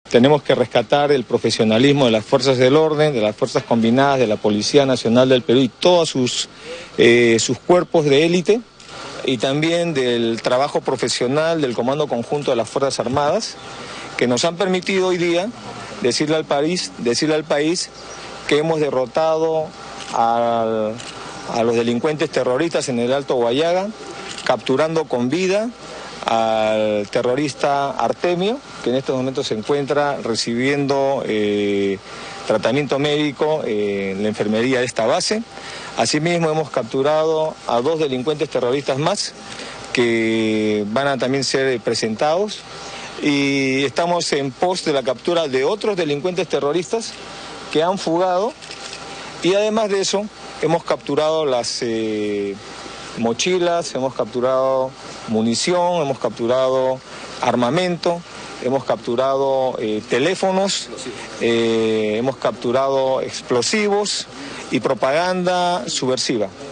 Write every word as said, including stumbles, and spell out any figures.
Tenemos que rescatar el profesionalismo de las fuerzas del orden, de las fuerzas combinadas, de la Policía Nacional del Perú y todos sus, eh, sus cuerpos de élite, y también del trabajo profesional del Comando Conjunto de las Fuerzas Armadas, que nos han permitido hoy día decirle al país, decirle al país que hemos derrotado a, a los delincuentes terroristas en el Alto Guayaga, capturando con vida al terrorista Artemio, que en estos momentos se encuentra recibiendo eh, tratamiento médico eh, en la enfermería de esta base. Asimismo hemos capturado a dos delincuentes terroristas más que van a también ser presentados, y estamos en pos de la captura de otros delincuentes terroristas que han fugado, y además de eso hemos capturado las eh, mochilas, hemos capturado munición, hemos capturado armamento, hemos capturado eh, teléfonos, eh, hemos capturado explosivos y propaganda subversiva.